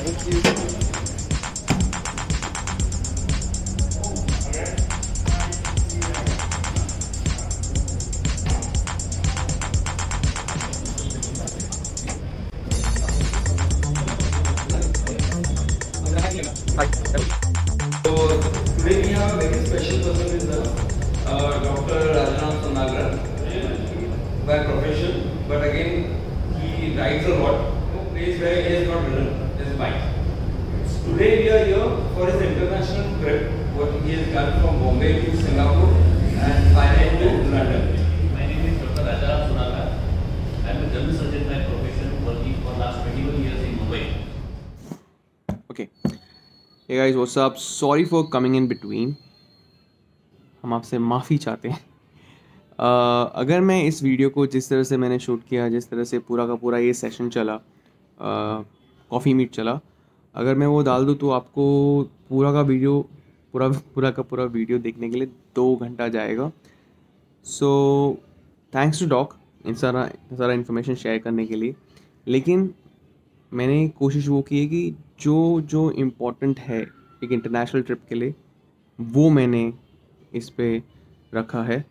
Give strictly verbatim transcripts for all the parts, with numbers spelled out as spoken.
So today we have a very special person with us, uh, Doctor Rajaram Sonagran, by profession, but again he rides a lot. No place where he has not ridden his bike. Today we are here for his international trip, what he has done from Bombay to Singapore and finally to London. My name is Doctor Rajaram Sonagran. I am a general surgeon by profession, working for last twenty-one years in Mumbai. Okay. Hey guys, what's up? Sorry for coming in between. हम आपसे माफ़ी चाहते हैं. uh, अगर मैं इस video को जिस तरह से मैंने शूट किया, जिस तरह से पूरा का पूरा ये सेशन चला, कॉफ़ी मीट चला, अगर मैं वो डाल दूँ तो आपको पूरा का वीडियो पूरा पूरा का पूरा वीडियो देखने के लिए दो घंटा जाएगा. सो थैंक्स टू डॉक इन सारा सारा इन्फॉर्मेशन शेयर करने के लिए. लेकिन मैंने कोशिश वो की है कि जो जो इम्पोर्टेंट है एक इंटरनेशनल ट्रिप के लिए वो मैंने इस पे रखा है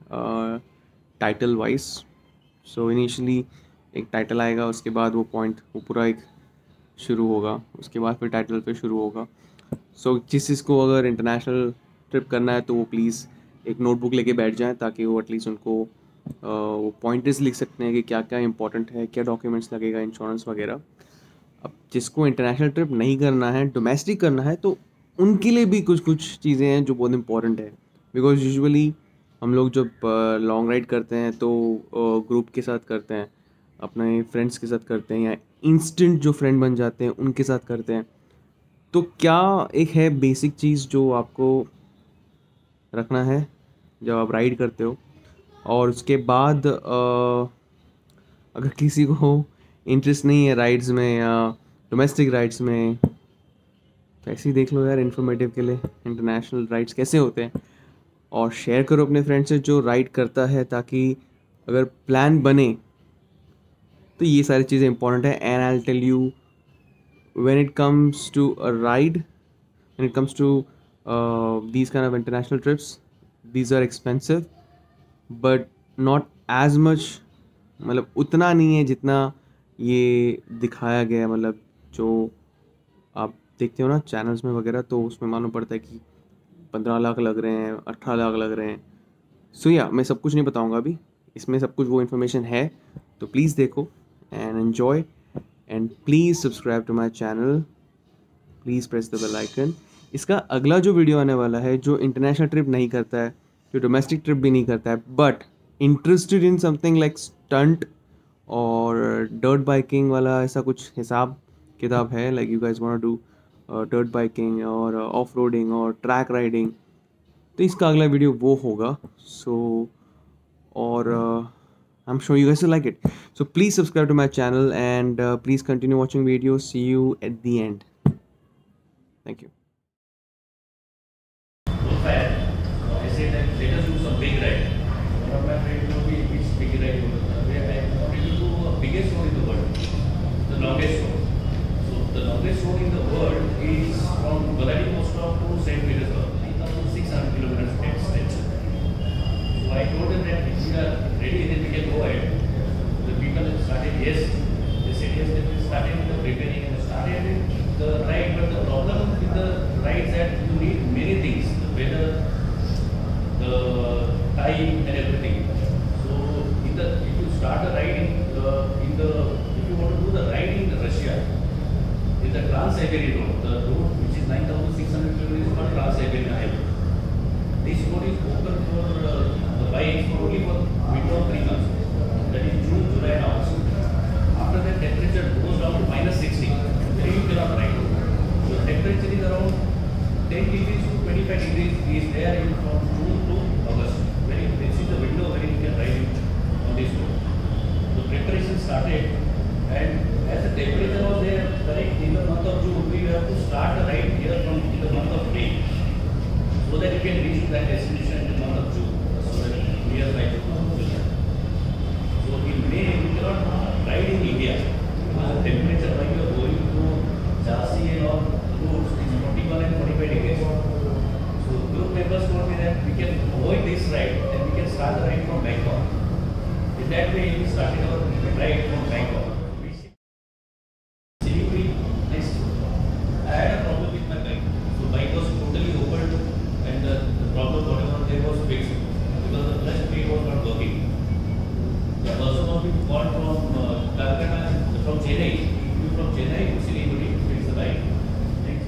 टाइटल वाइज. सो इनिशियली एक टाइटल आएगा, उसके बाद वो पॉइंट वो पूरा एक शुरू होगा, उसके बाद फिर टाइटल पे शुरू होगा. सो so, जिस चीज़ को अगर इंटरनेशनल ट्रिप करना है तो वो प्लीज़ एक नोटबुक लेके बैठ जाएं, ताकि वो एटलीस्ट उनको uh, वो पॉइंटर्स लिख सकते हैं कि क्या क्या इंपॉर्टेंट है, क्या डॉक्यूमेंट्स लगेगा, इंश्योरेंस वगैरह. अब जिसको इंटरनेशनल ट्रिप नहीं करना है, डोमेस्टिक करना है, तो उनके लिए भी कुछ कुछ चीज़ें हैं जो बहुत इंपॉर्टेंट है. बिकॉज यूजुअली हम लोग जब लॉन्ग राइड करते हैं तो ग्रुप के साथ करते हैं, अपने फ्रेंड्स के साथ करते हैं, या इंस्टेंट जो फ्रेंड बन जाते हैं उनके साथ करते हैं. तो क्या एक है बेसिक चीज़ जो आपको रखना है जब आप राइड करते हो. और उसके बाद आ, अगर किसी को इंटरेस्ट नहीं है राइड्स में या डोमेस्टिक राइड्स में, तो ऐसे ही देख लो यार इन्फॉर्मेटिव के लिए इंटरनेशनल राइड्स कैसे होते हैं, और शेयर करो अपने फ्रेंड से जो राइड करता है, ताकि अगर प्लान बने तो ये सारी चीज़ें इंपॉर्टेंट है. And I will tell you when it comes to a ride, when it comes to these kind of international trips, these are expensive but not as much, मतलब उतना नहीं है जितना ये दिखाया गया. मतलब जो आप देखते हो ना चैनल्स में वगैरह, तो उसमें मालूम पड़ता है कि पंद्रह लाख लग रहे हैं, अठारह लाख लग रहे हैं. सो या मैं सब कुछ नहीं बताऊंगा अभी, इसमें सब कुछ वो इन्फॉर्मेशन है. तो प्लीज़ देखो and enjoy, and please subscribe to my channel, please press the bell icon. इसका अगला जो वीडियो आने वाला है, जो इंटरनेशनल ट्रिप नहीं करता है, जो डोमेस्टिक ट्रिप भी नहीं करता है, but interested in something like stunt और डर्ट बाइकिंग वाला, ऐसा कुछ हिसाब किताब है, like you guys want to do dirt biking और ऑफ रोडिंग और ट्रैक राइडिंग, तो इसका अगला वीडियो वो होगा. सो और I am sure you guys will like it. So please subscribe to my channel and please continue watching video. See you at the end. Thank you. I said that let us do some big ride. One of my friends told me which big ride you want. I wanted to do the biggest road in the world, the longest road. So the longest road in the world is from Vladivostok to Saint Petersburg, three thousand six hundred kilometers extent. So I told them that if we are ready, then we can go ahead. The people have started yes. They said yes. Then we started the preparing and started the ride. But the problem with the ride is that you need many things: the weather, the time, and everything. So, in the if you start a ride in the, in the if you want to do the ride in Russia, in the Trans-Siberian road, the road which is nine thousand six hundred kilometers is called Trans-Siberian highway. This road is open for uh, the bikes for only for winter of three months. That is June, July, and August. After that, temperature goes down to minus sixty. Then you cannot ride. So, temperature is around ten degrees to twenty-five degrees is there in from June to August. Very, this is the window where you can ride on this road. The preparation started, and as the temperature was there, correct, in the month of June, we have to start the ride here from in the month of May, so that you can reach that destination in the month of June, so that we are right. So in May, we cannot ride in India because the temperature when you are going to Jhansi Chennai. If you from Chennai to Siliguri, it's a ride. Next.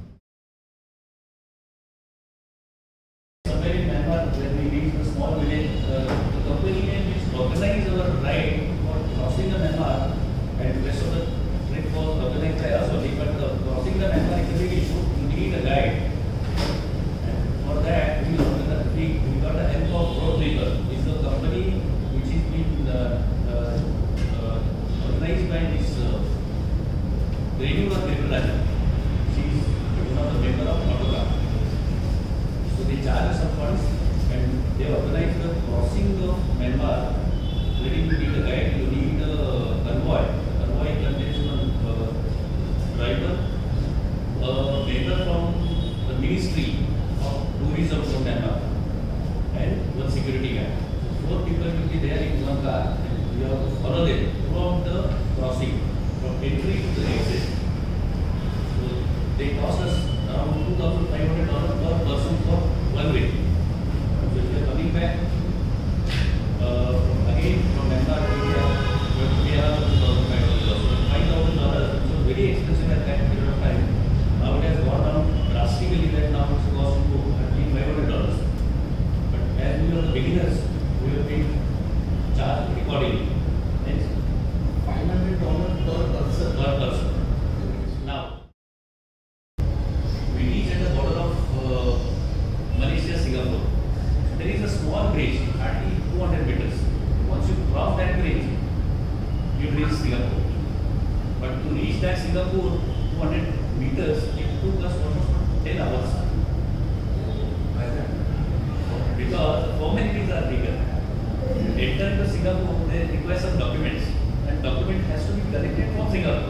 Somewhere in Myanmar, when we reach a small village, uh, the company which organized our ride for crossing the Myanmar and the rest of the trip was organized by us only, but the crossing the Myanmar is a big issue. You need a guide. And for that, we, we, we got the help of Roadmaker. It's a company which is been uh, uh, uh, organized by this uh, Renewal Tripurari. She is one of the member of Autocar. So they charge some funds and they organize the crossing of Myanmar. Where you need a guide, you need a convoy. Convoy contains one uh, driver, a member from the Ministry of Tourism from Myanmar, and one security guard. So four people will be there in one car. And we have to follow them throughout the crossing, from entry to the exit. So they cost us around two thousand five hundred dollars per person for one way. So if you are coming back, uh, again from Myanmar to India, we have to pay around two thousand five hundred dollars. So five thousand dollars, which was very expensive at that period of time. Now it has gone down drastically, that now it's cost to five hundred dollars. But as we are beginners, we have been charged accordingly. Next. five hundred dollars per person. Per person. Now, we reach at the border of uh, Malaysia, Singapore. There is a small bridge, hardly two hundred meters. Once you cross that bridge, you reach Singapore. But to reach that Singapore, two hundred meters, it took us almost ten hours. Because the formalities are bigger. Enter to Singapore, they require some documents, and document has to be collected from Singapore.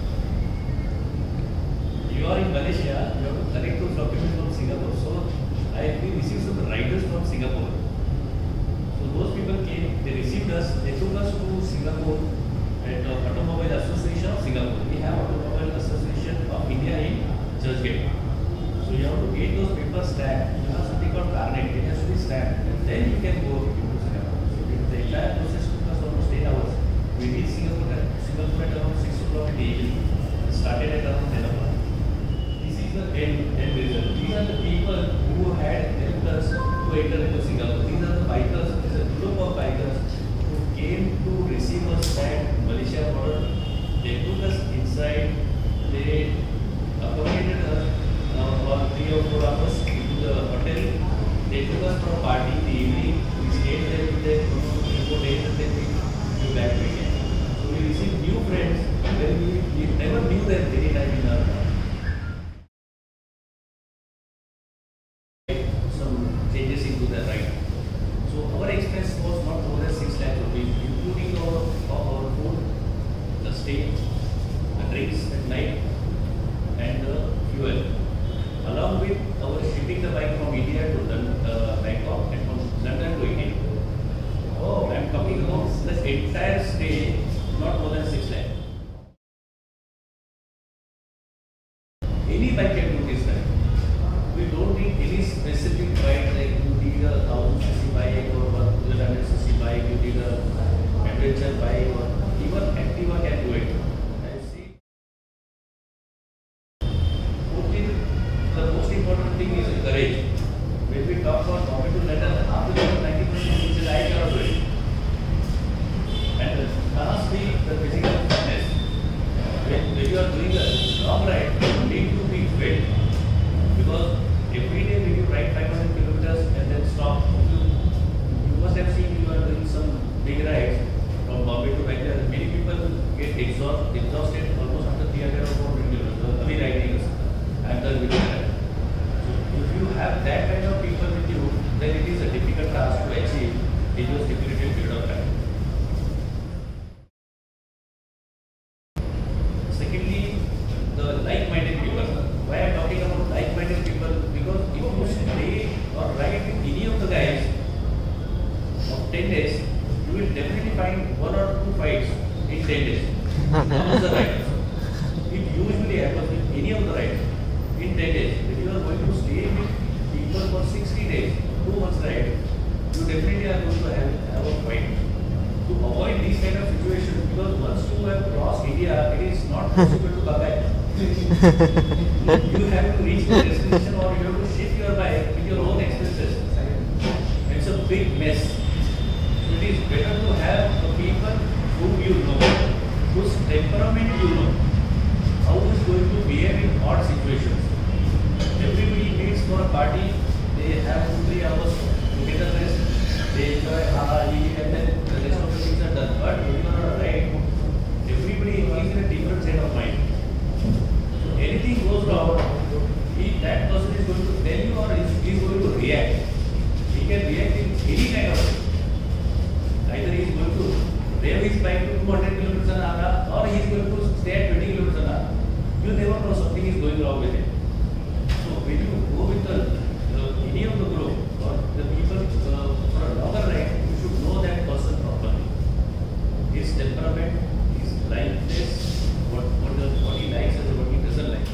You are in Malaysia, you have to collect those documents from Singapore. So I we received some riders from Singapore. So those people came, they received us, they took us to Singapore at the Automobile Association of Singapore. We have Automobile Association of India in Churchgate. So you have to get those papers stamped. You have something called carnet. It has to be stamped, and then you can go into Singapore. So the entire process took us almost eight hours. We reached Singapore at, Singapore at around six o'clock in the evening. We started at around ten o'clock. This is the end, end result. These are the people who had helped us to enter into Singapore. These are the bikers. This is a group of bikers who came to receive us at Malaysia border. They took us inside. They accommodated us uh, for three or four hours into the hotel. They took us for a party in the evening. We stayed there with them for three, four days, and then we came back again. So we received new friends, and then we, we never knew them any time in our life. Some changes into the ride. So our expense was not more than six lakh rupees, including our, our food, the stay, the drinks at night, and the fuel. Along with our shipping the bike from India to uh, Bangkok and from London to India. Oh, I'm talking about the entire stay, not more than six lakh. Any bike can do this time. We don't need any specific bike, like you need a thousand cc bike or one hundred cc bike, you need a adventure bike, or even Activa can do it. I see. The most important thing is courage. When we talk about Bombay to London, after ninety percent is I cannot do it. And lastly, the physical fitness. When, when you are doing a long ride, you need to be fit. Because every day when you ride five hundred kilometers and then stop, you, you must have seen you are doing some big rides from Bombay to Bangalore. Many people get exhaust, exhausted almost after three hundred or four hundred kilometers. Every riding is, I am done with that. So if you have that kind of people with you, then it is a difficult task to achieve in your stipulated period of time. Secondly, the like-minded people. Why I am talking about like-minded people? Because if you stay or ride with any of the guys of ten days, you will definitely find one or two fights in ten days. Among the riders. It usually happens with any of the riders in ten days. If you are going to stay with people for sixty days, two months ride, you definitely are going to have, have a fight. To avoid these kind of situations, because once you have crossed India, it is not possible to come back. You have to reach the destination, or you have to shift your bike with your own expenses. It's a big mess. So it is better to have the people whom you know, whose temperament you know, how is going to behave in odd situations. Everybody meets for a party, they have two, three hours to get a rest, they enjoy, ah, eat, and then the rest of the things are done. But when you are on a ride, everybody is in a different state of mind. So anything goes wrong, he, that person is going to tell you, or is, is going to react. He can react in any kind of way. Either he is going to rev his bike to two hundred kilometers an hour, or he is going to stay at twenty kilometers an hour. You never know, something is going wrong with it. So when you go with the, uh, any of the group or the people uh, for a longer ride, you should know that person properly. His temperament, his likeness, what what, the, what he likes and what he doesn't like.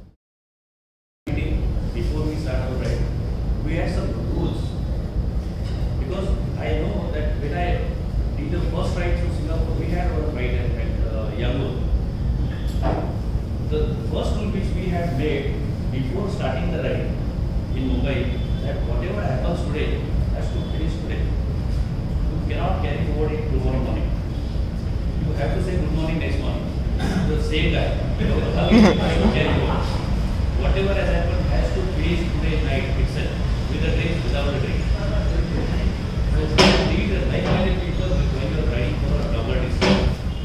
Before we start our ride, we had some rules, because I know that when I did the first ride to Singapore, we had our ride at, at uh, Yangon. The first rule which we had made before starting the ride in Mumbai, that whatever happens today has to finish today. You cannot carry forward it tomorrow morning. You have to say good morning next morning. The same guy. Carry forward. Whatever has happened has to finish today night itself, with a drink, without a drink. So these are like-minded people when you are riding for a longer distance.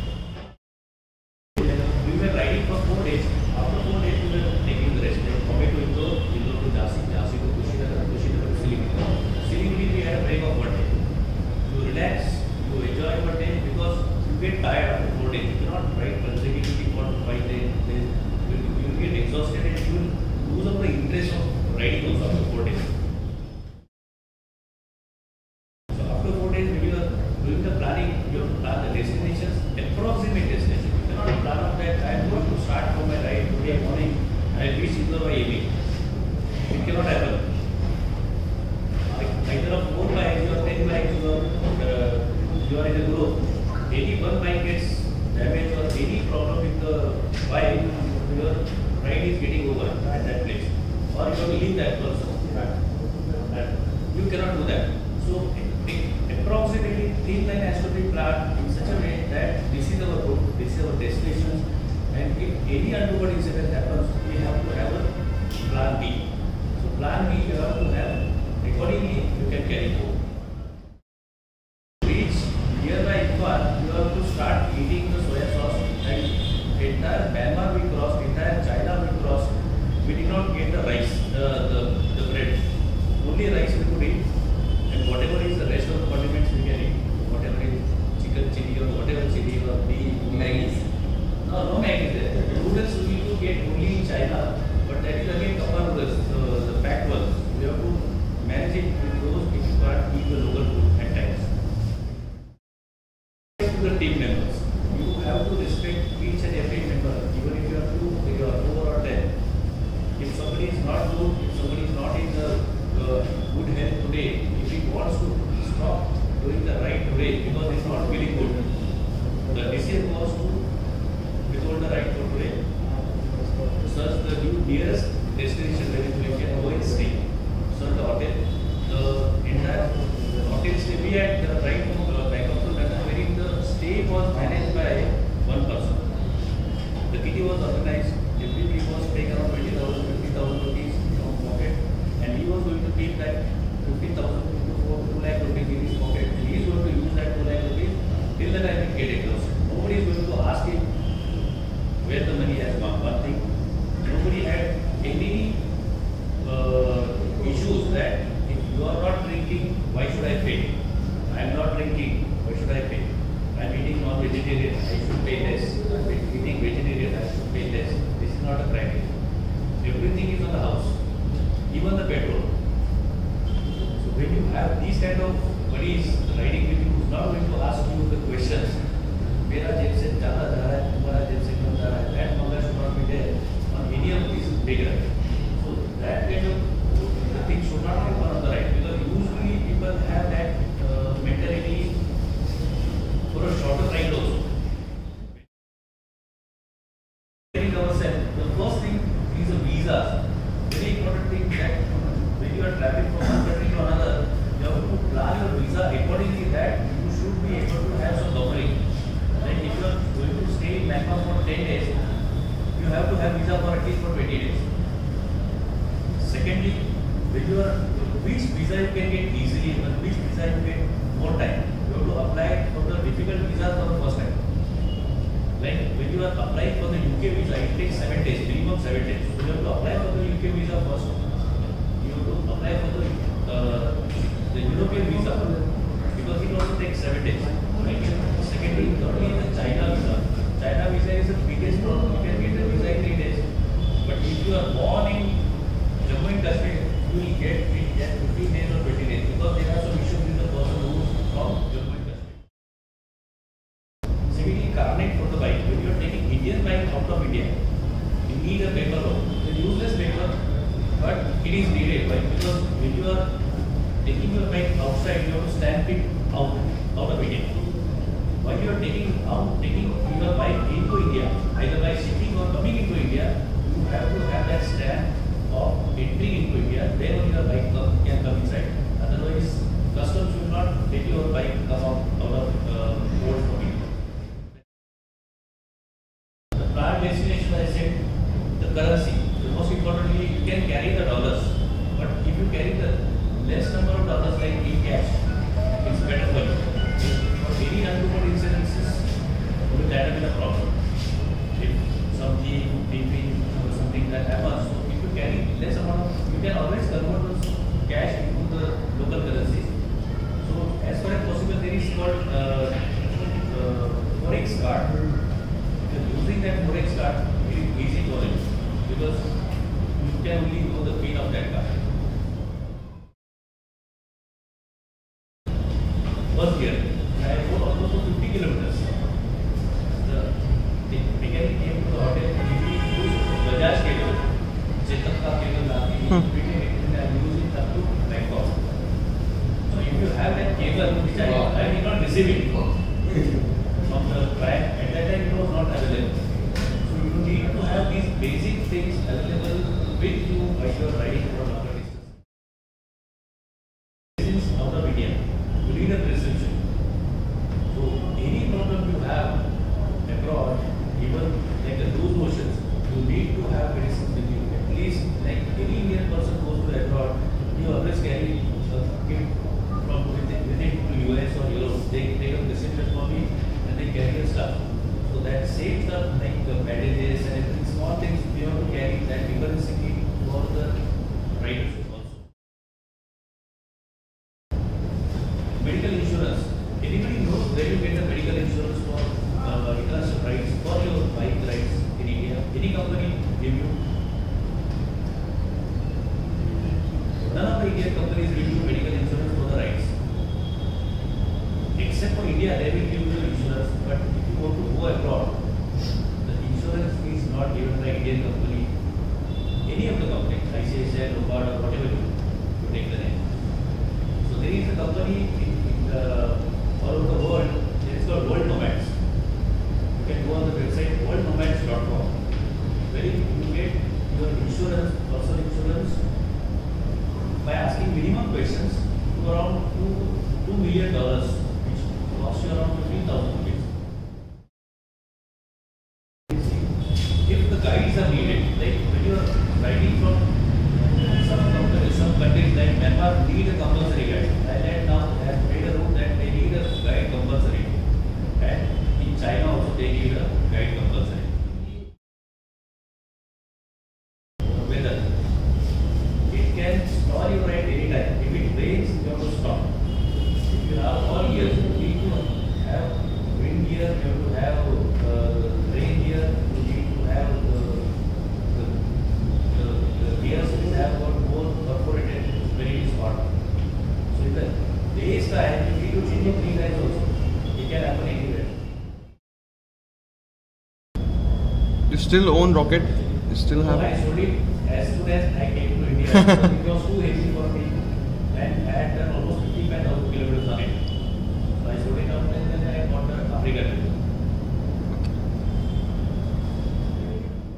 We were riding for four days. After four days, we were taking the rest. Like Bombay to Indore, Indore to Jhansi, Jhansi to Kushinagar, Kushinagar to Siliguri. Siliguri, we had a break of one day. You relax, you enjoy one day, because you get tired after four days. You cannot ride consecutively for five days. You will get exhausted and you will lose all the interest of riding those after four days. So after four days, when you are doing the planning, you have to plan the destinations, approximate destination. You cannot plan out that I am going to start from my ride today morning, I will reach Indore by evening. It cannot happen. Either of four bikes or ten bikes, you are, uh, you are in a group. Any one bike gets damaged or any problem with the bike, your ride is getting over at that place. Or you have to leave that person. You cannot do that. So approximately thin line has to be planned in such a way that this is our route, this is our destination, and if any untoward incident happens, we have to have a plan B. So plan B you have to have, accordingly you can carry forward. Reach nearby Imphal, you have to start eating the soya sauce, and entire Myanmar we crossed, entire China we crossed. We did not get the rice, the, the, the bread. Only rice we could eat, and whatever is the rest of the condiments we can eat. Whatever is chicken chili or whatever chili or beef, Maggi. No, no Maggi there. Noodles we need to get only in China, but that is again kappa noodles, the, the packed ones. We have to manage it with those if you can't eat the local food at times. To the team members, you have to respect each and every member, even if you are two, you are four or ten. If somebody is not good, if somebody is not in the uh, good health today, if he wants to stop doing the right today because it's not feeling good, the decision was to withhold the right for today. Search the new nearest destination where you can go and stay. Search the hotel. The entire hotel stay we had the right from uh, Bangkok to London, wherein the stay was managed by one person. The kitty was organized. Everybody was paying around twenty thousand, fifty thousand rupees from pocket, and he was going to keep that fifty thousand to two lakh rupees in his pocket. And he is going to use that two lakh rupees till the time it get exhausted. Nobody is going to ask him where the money has gone. One thing, nobody had any uh, issues that if you are not drinking, why should I pay? I am not drinking, why should I pay? I am eating non-vegetarian, I should pay less. I am eating vegetarian, I should pay less. This is not a criteria. Everything is on the house, even the petrol. So when you have these kind of buddies riding with you, who is not going to ask you the questions, मेरा जेब से ज़्यादा जा रहा है, तुम्हारा जेब से कम जा रहा है, that manga should not be there on any of these big rides. So that kind of the thing should not happen on the ride, because usually people have that uh, mentality for a ourselves, the first thing is a visa. Very important thing that when you are traveling from one country to another, you have to plan your visa accordingly that you should be able to have some covering. Like if you are going to stay in Myanmar for ten days, you have to have visa for at least for twenty days. Secondly, when you are, which visa you can get easily and which visa you get more time. You have to apply for the difficult visa for the first time. Like when you are applying for the U K visa, it takes seven days, minimum seven days. So you have to apply for the U K visa first. You have to apply for the uh, the European visa because it also takes seven days. Right? Secondly, thirdly, the China visa. China visa is the biggest problem. You can get the visa in three days. But if you are born in Jammu and Kashmir, you will get it in fifteen days or twenty days because there are some issues with the person who is from Jammu and Kashmir. Secondly, carnet for the bike. When you are taking Indian bike out of India, you need a paper road. It's a useless paper, but it is needed. Why? Because when you are taking your bike outside, you have to stamp it out, out of India. While you are taking out, taking your bike into India, either by shipping or coming into India, you have to have that stamp of entering into India. Then only your bike come, can come inside. Otherwise, customs will not let your bike come out, out of uh, road from India. The prior destination, I said, the currency. The most importantly, you can carry the dollars, but if you carry the less number of dollars like in cash, it's better for you. For any untoward incidences, that will be a problem. If some thief, thieving or something that happens, so if you carry less amount of, you can always convert those cash into the local currency. So as far as possible, there is called uh, uh, Forex card. If you are using that Forex card, it is easy for you because you can only know the pin of that card. First year, I rode almost fifty kilometers. The mechanic came to the hotel and he used Bajaj cable, Chetak ka cable, and he used it up to Bangkok. So if you have that cable, which I, I did not receive it from the track, at that time it was not available. So you need to have these basic things available with you while you are riding for a longer distance. Out of India, you need a prescription. So any problem you have abroad, even like the loose motions, you need to have medicines with you. At least like any Indian person goes to abroad, you always carry a kit from within, within to U S or Europe. They take a prescription for me and they carry your stuff. So that saves the like the bandages and everything, small things you have to carry that emergency kit for the riders also. Medical insurance. Anybody knows where you get the medical insurance for uh, international rides, for your bike rides in India? Any company give you? None of the Indian companies give you medical insurance for the rides. Except for India, they will give you the insurance. But if you want to go abroad, the insurance is not given by Indian company. Any of the companies, I C I C I, Lombard or whatever you, you take the name. So there is a company in, in the, all over the world, it is called World Nomads. You can go on the website world nomads dot com. Where you get your insurance, personal insurance, by asking minimum questions to around two, two million dollars, which costs you around fifteen thousand rupees. If the guides are needed, like when you are riding from some countries, some countries like Myanmar need a compulsory guide. Thailand now has made a rule that they need a guide compulsory. And in China also they need a guide compulsory. Weather. It can stall you right anytime. If it rains, you have to stop. If you have all years, you need to have wind gear, you have to have uh, rain gear, you need to have the, the, the, the gears which have got more perforated when it is hot. So if the day is time, you need to change your green lights also. It can happen anywhere. You still own Rocket? You still So have I it? sold it as soon as I came to India. It was too heavy for me. And I had done almost fifty-five thousand kilometers on it. So I sold it out and then I bought the Africa trip.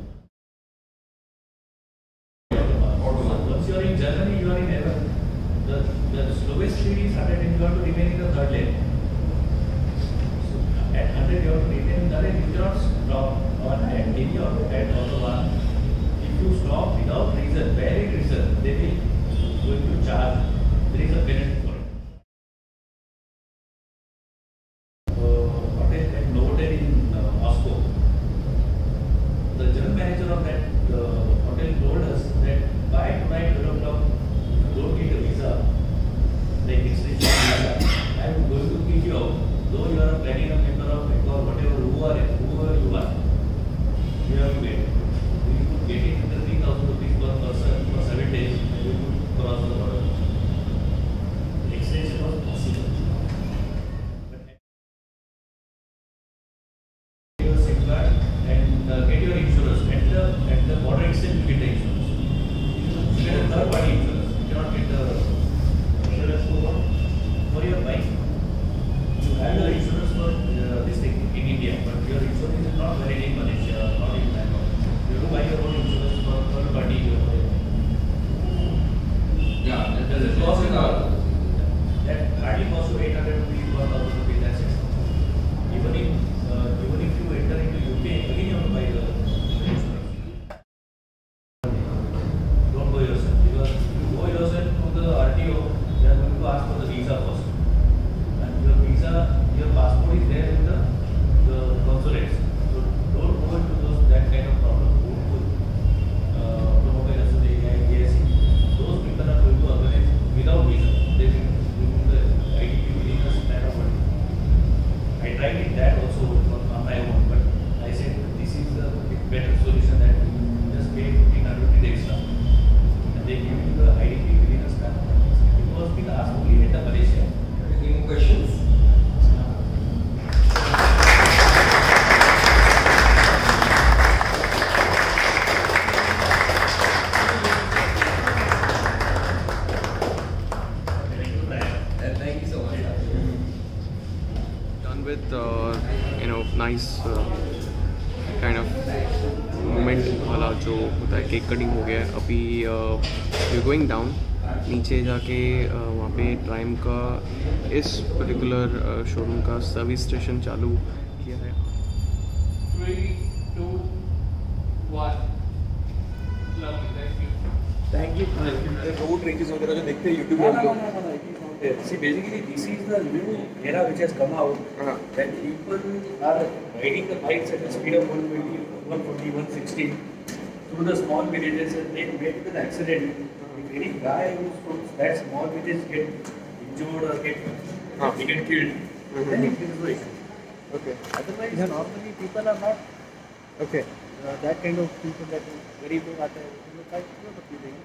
Nice kind of moment वाला जो होता है। Cake cutting हो गया है, अभी we going down, नीचे जाके uh, वहाँ पे ट्राइम का इस पर्टिकुलर शोरूम का सर्विस स्टेशन चालू किया है। Three, two, one. Lovely, thank you. Thank you. Road ranges वगैरह जो देखते हैं YouTube No, no, no, no, no. It is not there. See, basically, this is the new era which has come out. Uh-huh. That people are riding the bikes at the speed of one twenty, one forty, one sixty through the small villages, and they get an accident. If any guy who's from that small village get injured or get Huh. they get killed, Mhm. then it is like. Okay Otherwise, normally people are not okay uh, that kind of people that गरीब लोग आते हैं वो लोग bike क्यों पकड़ देंगे?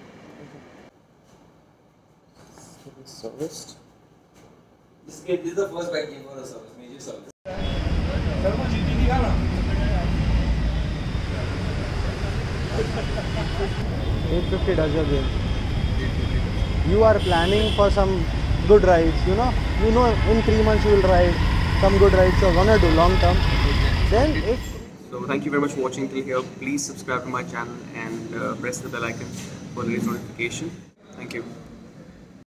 Serviced This game, this is the first bike game for a service, major service. eight fifty does your game. You are planning for some good rides, you know. You know in three months you will ride some good rides you're gonna do long term. Then if So thank you very much for watching till here. Please subscribe to my channel and uh, press the bell icon for the latest notification. Thank you.